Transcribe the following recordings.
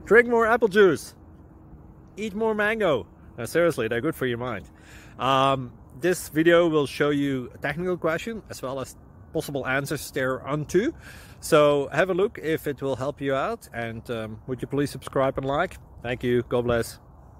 Drink more apple juice. Eat more mango. No, seriously, they're good for your mind. This video will show you a technical question as well as possible answers thereunto. So have a look if it will help you out, and would you please subscribe and like? Thank you. God bless.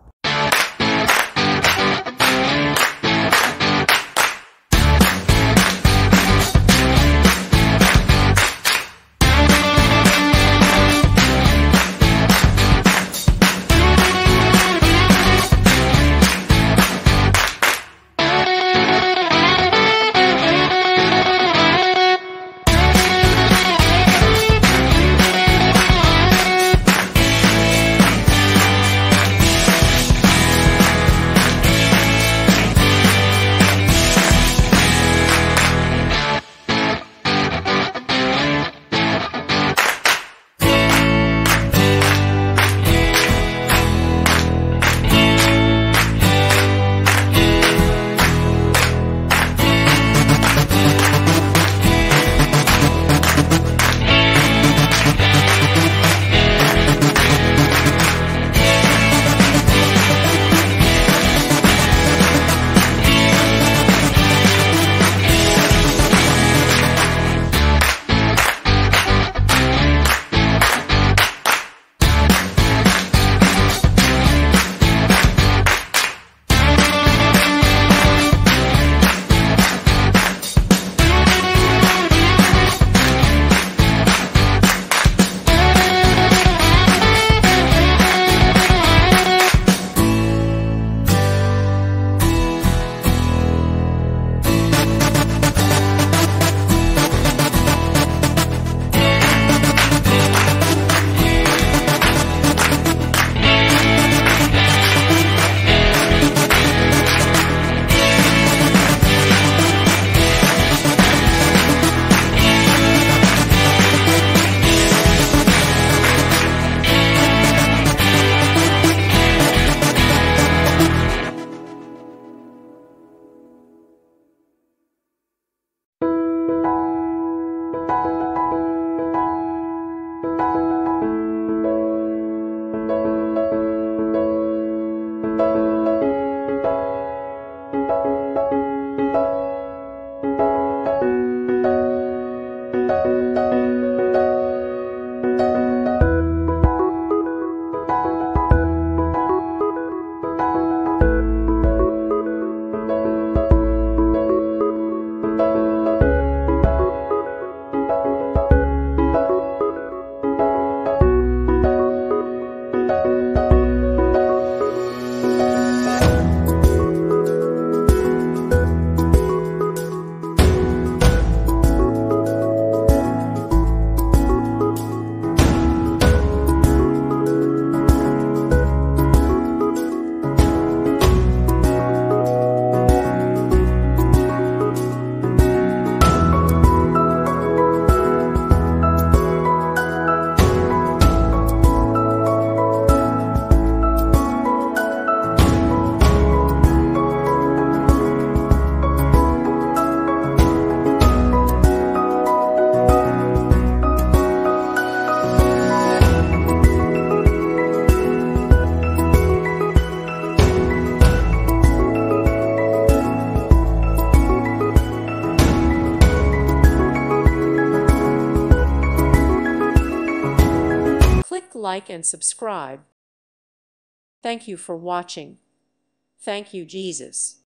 Like and subscribe. Thank you for watching. Thank you, Jesus.